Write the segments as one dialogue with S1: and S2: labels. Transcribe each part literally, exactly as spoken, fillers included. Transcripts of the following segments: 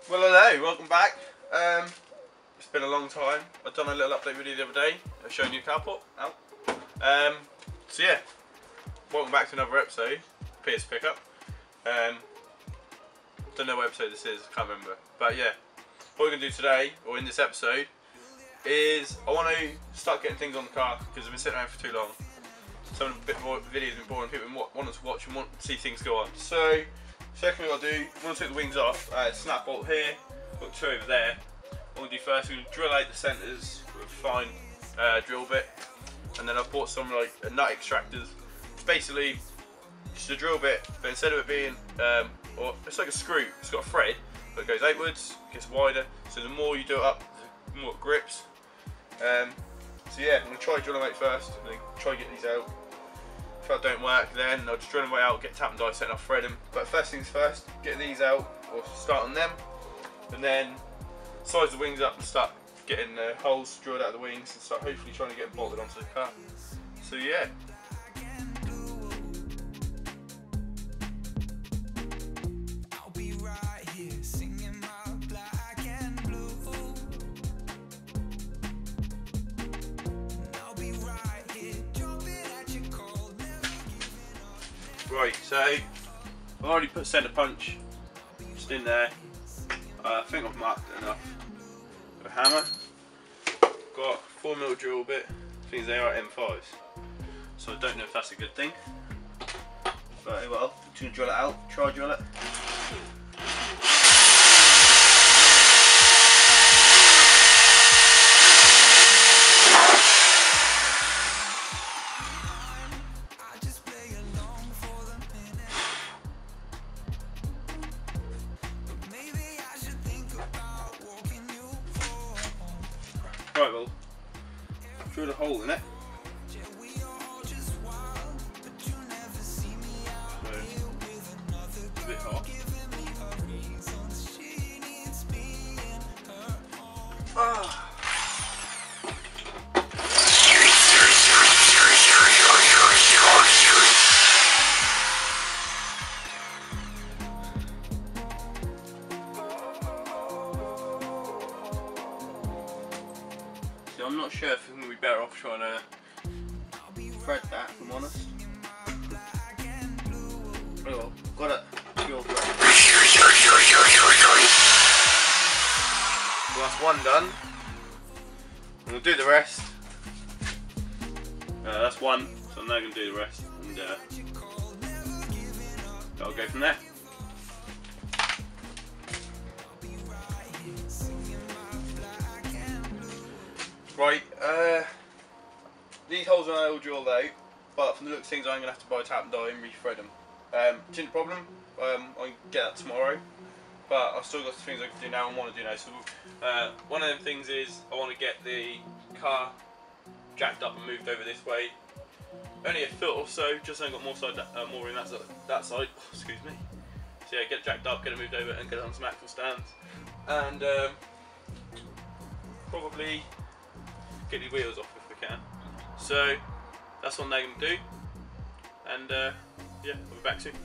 S1: Well, hello, welcome back. Um, it's been a long time. I've done a little update video the other day. I've shown you the carport out. Um, so yeah, welcome back to another episode. P S Pickup. Um, don't know what episode this is. I can't remember. But yeah, what we're gonna do today, or in this episode, is I want to start getting things on the car because I've been sitting around for too long. Some of the videos have been boring. People want to watch and want to see things go on. So. Second thing I'll do, I'm going to take the wings off, uh, snap bolt here, got two over there. What we'll do first, we're going to drill out the centres with a fine uh, drill bit, and then I've bought some like uh, nut extractors. It's basically just a drill bit, but instead of it being, um, or it's like a screw, it's got a thread, but it goes outwards, gets wider, so the more you do it up, the more it grips. Um, so yeah, I'm going to try drilling them out first, and then try to get these out. If that don't work, then I'll just drill them out, get tap and die set and I'll thread them. But first things first, get these out, or start on them, and then size the wings up and start getting the holes drilled out of the wings and start hopefully trying to get them bolted onto the car. So yeah. Right, so I've already put centre punch just in there. Uh, I think I've marked it enough. Got a hammer, got a four mil drill bit. Things they are M fives, so I don't know if that's a good thing. But well, I'm just gonna drill it out. Try drill it. Right, well, drill a hole in it. So, it's a bit hot. Ah. I'm not sure if I'm going to be better off trying to thread that, if I'm honest. Oh well, got it. Well, that's one done. I'm going to do the rest. Uh, that's one, so I'm now going to do the rest. And uh, I'll go from there. Right, uh, these holes are all drilled out, but from the looks of things I'm going to have to buy a tap and die and re-thread them. Um, it's not a problem, um, I can get that tomorrow, but I've still got some things I can do now and want to do now. So uh, one of them things is I want to get the car jacked up and moved over this way. Only a foot or so, just so I've got more, side, uh, more room that, that side, oh, excuse me. So yeah, get it jacked up, get it moved over and get it on some axle stands. And um, probably get the wheels off if we can. So that's what they're going to do, and uh, yeah, I'll be back soon.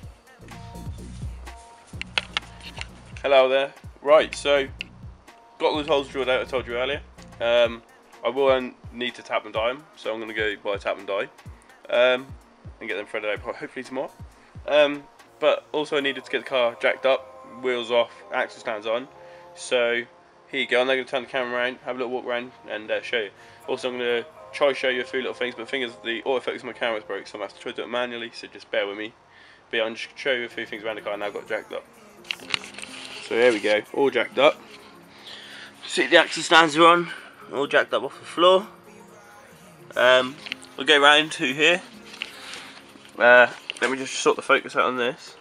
S1: Hello there. Right, so got those holes drilled out I told you earlier. Um, I will need to tap and die them, so I'm going to go buy a tap and die um, and get them threaded out hopefully tomorrow. Um, but also I needed to get the car jacked up, wheels off, axle stands on. So here you go, I'm now going to turn the camera around, have a little walk around and uh, show you. Also I'm going to try to show you a few little things, but the thing is the autofocus on my camera is broke, so I'm going to have to try to do it manually, so just bear with me. But yeah, I'm just show you a few things around the car now I've got it jacked up. So here we go, all jacked up. See the axle stands are on, all jacked up off the floor. Um, we'll go round to here. Uh, let me just sort the focus out on this.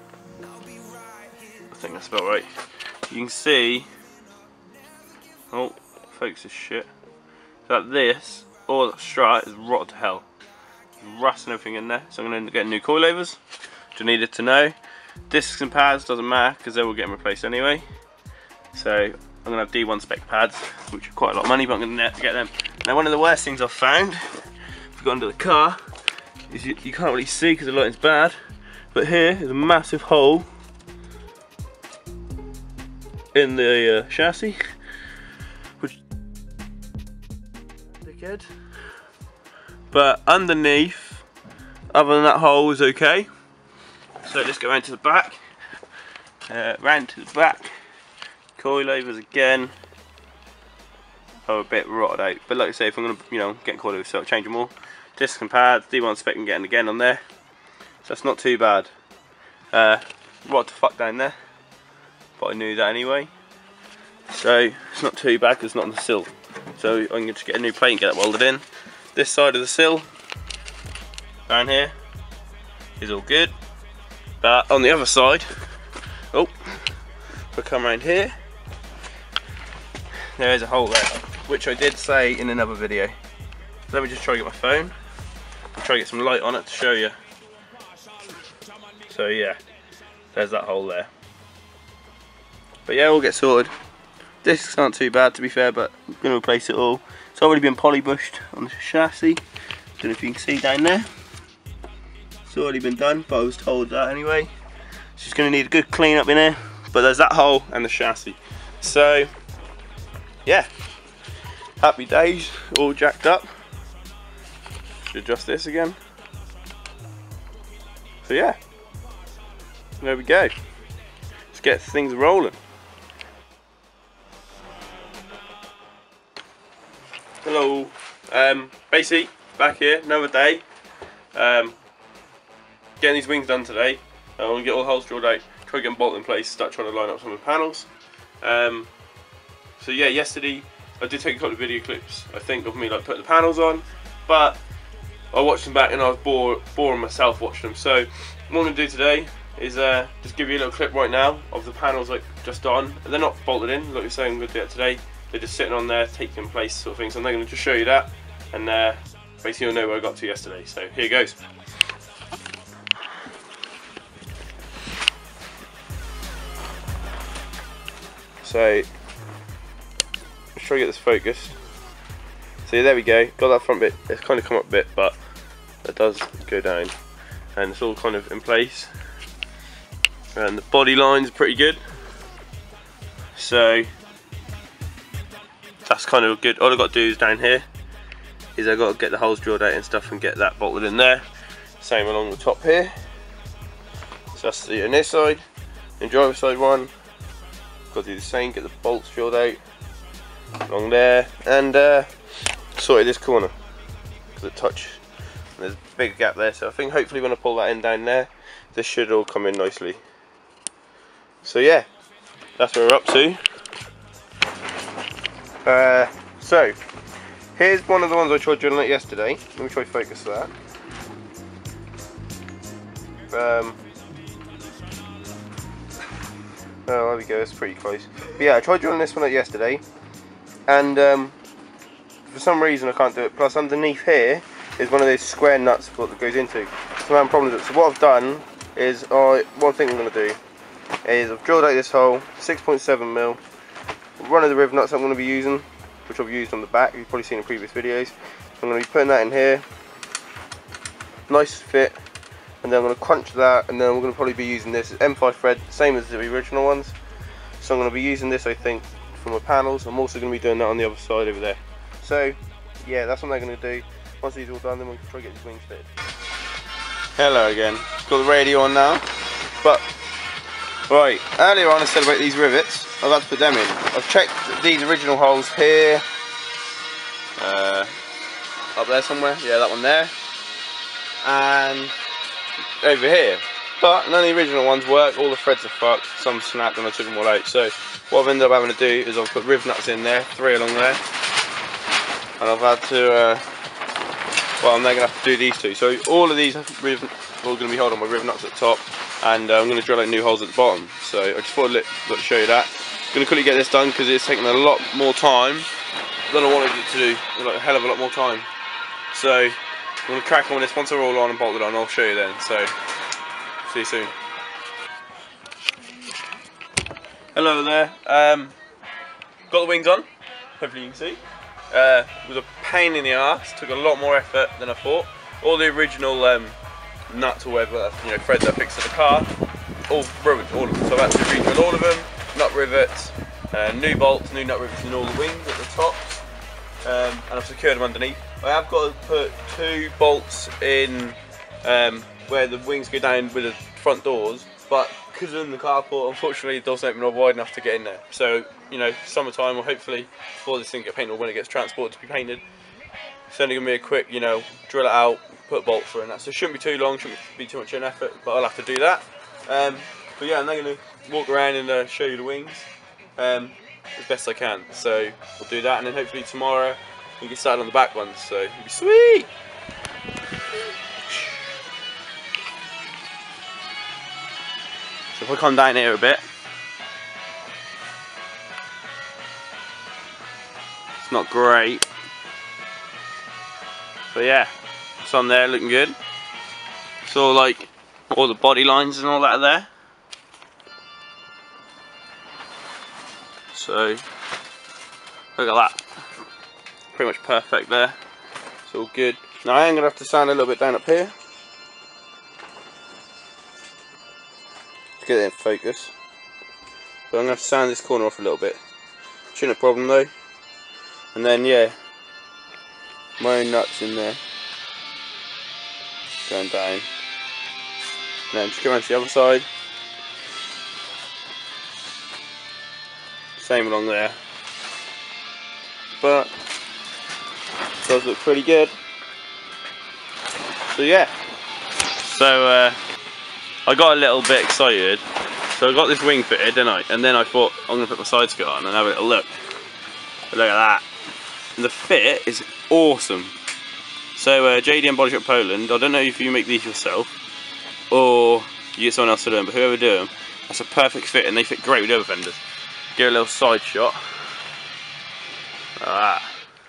S1: I think that's about right. You can see, oh, focus is shit. That this, all that strut is rotted to hell. There's rust and everything in there, so I'm going to get new coilovers, which I needed to know. Discs and pads doesn't matter because they will get replaced anyway. So I'm going to have D one spec pads, which are quite a lot of money, but I'm going to get them. Now one of the worst things I've found, if you go under the car, is you, you can't really see because the lighting's bad, but here is a massive hole in the uh, chassis, which dickhead. But underneath, other than that hole, is okay. So let's go round to the back. Uh, round to the back. Coilovers again. Oh, a bit rotted out. But like I say, if I'm gonna, you know, get coilovers, so I'll change them all. Discs and pads, D one spec and getting again on there. So that's not too bad. Uh, what the fuck down there? But I knew that anyway. So it's not too bad because it's not on the sill. So I'm going to just get a new plate and get that welded in. This side of the sill, down here, is all good. But on the other side, oh, if I come around here, there is a hole there, which I did say in another video. Let me just try to get my phone and try to get some light on it to show you. So yeah, there's that hole there. But yeah, we'll get sorted. Discs aren't too bad to be fair, but I'm going to replace it all. It's already been polybushed on the chassis. Don't know if you can see down there. It's already been done, but I was told that anyway. It's just going to need a good clean up in here. But there's that hole and the chassis. So yeah, happy days, all jacked up. Should adjust this again. So yeah, there we go. Let's get things rolling. Hello, um, basically back here, another day. Um, getting these wings done today. I want to get all the holes drilled out, try to get them bolted in place, start trying to line up some of the panels. Um, so yeah, yesterday I did take a couple of video clips, I think, of me like putting the panels on, but I watched them back and I was bored, boring myself watching them. So what I'm going to do today is uh, just give you a little clip right now of the panels like just on. They're not bolted in, like you're saying, I'm going to do that today. They're just sitting on there, taking place sort of thing. So I'm going to just show you that, and uh, basically you'll know where I got to yesterday. So here goes. So let's try to get this focused. So yeah, there we go. Got that front bit. It's kind of come up a bit, but it does go down, and it's all kind of in place. And the body line's pretty good. So that's kind of good. All I've got to do is down here is I've got to get the holes drilled out and stuff and get that bolted in there. Same along the top here. So that's the on this side. And driver side one, got to do the same. Get the bolts drilled out along there, and uh, sorted this corner because it touch. There's a big gap there. So I think hopefully when I pull that in down there, this should all come in nicely. So yeah, that's where we're up to. Uh, so, here's one of the ones I tried drilling it yesterday. Let me try to focus that. Um, oh, there we go, it's pretty close. But yeah, I tried drilling this one out yesterday, and um, for some reason I can't do it. Plus underneath here is one of those square nuts that goes into. So I'm having problems with it. So what I've done is, uh, one thing I'm going to do is I've drilled out this hole, six point seven mil. One of the riv nuts I'm going to be using, which I've used on the back, you've probably seen in previous videos. I'm going to be putting that in here, nice fit, and then I'm going to crunch that, and then I'm going to probably be using this M five thread, same as the original ones. So I'm going to be using this, I think, for my panels. I'm also going to be doing that on the other side over there. So yeah, that's what I'm going to do. Once these are all done, then we'll try to get these wings fitted. Hello again. Got the radio on now, but right, earlier on I said about these rivets. I've had to put them in. I've checked these original holes here, uh, up there somewhere, yeah, that one there, and over here. But none of the original ones work, all the threads are fucked, some snapped and I took them all out. So what I've ended up having to do is I've put riv nuts in there, three along there, and I've had to, uh, well, I'm now going to have to do these two. So all of these riv, all going to be held on my riv nuts at the top, and uh, I'm going to drill out new holes at the bottom. So I just thought I'd let, show you that. I'm going to quickly get this done because it's taken a lot more time than I wanted it to do, like a hell of a lot more time. So I'm going to crack on with this once they're all on and bolted on. I'll show you then. So see you soon. Hello there. Um, got the wings on. Hopefully you can see. Uh, it was a pain in the arse. Took a lot more effort than I thought. All the original um, nuts or whatever, you know, threads I fixed to the car, all ruined, all of them. So I've had to re-drill all of them, nut rivets, Uh, new bolts, new nut rivets in all the wings at the tops, um, and I've secured them underneath. I have got to put two bolts in um, where the wings go down with the front doors, but because I'm in the carport, unfortunately it doesn't open up wide enough to get in there. So, you know, summertime, or hopefully before this thing gets painted, or when it gets transported to be painted, it's only going to be a quick, you know, drill it out, put a bolt through and that. So it shouldn't be too long, shouldn't be too much of an effort, but I'll have to do that. Um, but yeah, I'm now going to walk around and uh, show you the wings um, as best I can. So we'll do that, and then hopefully tomorrow we can get started on the back ones. So it'll be sweet! So if I come down here a bit, it's not great, but yeah, it's on there looking good. So like all the body lines and all that are there. So look at that, pretty much perfect there. It's all good. Now I am going to have to sand a little bit down up here to get it in focus. But I'm going to have to sand this corner off a little bit. Shouldn't have a problem though. And then yeah, my own nuts in there, going down. And then just go around to the other side. Same along there. But it does look pretty good. So yeah. So uh, I got a little bit excited. So I got this wing fitted, didn't I? And then I thought I'm gonna put my side skirt on and have a little look. But look at that. And the fit is awesome. So uh, J D M Body Shop Poland, I don't know if you make these yourself or you get someone else to do them, but whoever do them, that's a perfect fit, and they fit great with other fenders. Give a little side shot. Like that.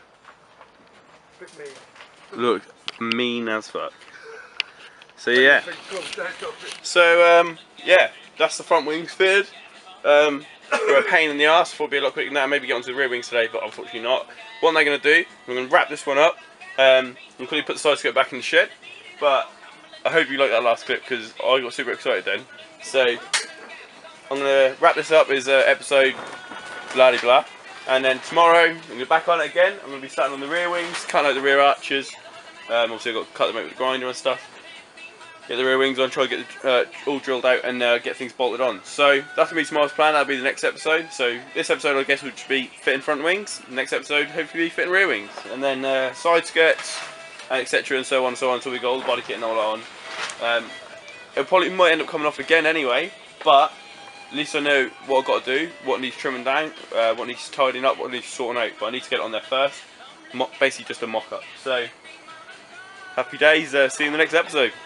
S1: Look mean as fuck. So yeah. So um, yeah, that's the front wings fitted. Um, They're a pain in the ass. Thought it'd be a lot quicker than that. Maybe get onto the rear wings today, but unfortunately not. What am I going to do? I'm going to wrap this one up. Um, I'm going to put the side skirt back in the shed. But I hope you like that last clip because I got super excited then. So I'm going to wrap this up as uh, episode blah de blah. And then tomorrow I'm going to be back on it again. I'm going to be starting on the rear wings, cutting out the rear arches. Um, obviously I've got to cut them out with the grinder and stuff. Get the rear wings on, try to get it uh, all drilled out and uh, get things bolted on. So that's going to be tomorrow's plan. That'll be the next episode. So this episode I guess would be fitting front wings. The next episode hopefully be fitting rear wings. And then uh, side skirts, etc, and so on and so on until we got all the body kit and all that on. Um, it probably might end up coming off again anyway, but at least I know what I've got to do, what needs trimming down, uh, what needs tidying up, what needs sorting out. But I need to get it on there first. Mo basically just a mock-up. So happy days. Uh, see you in the next episode.